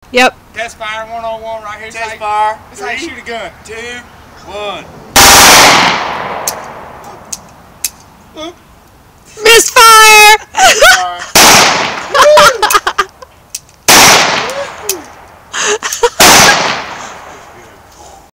Yep. Test fire 101 right here. Test fire. This is how you shoot a gun. 2, 1. Whoop.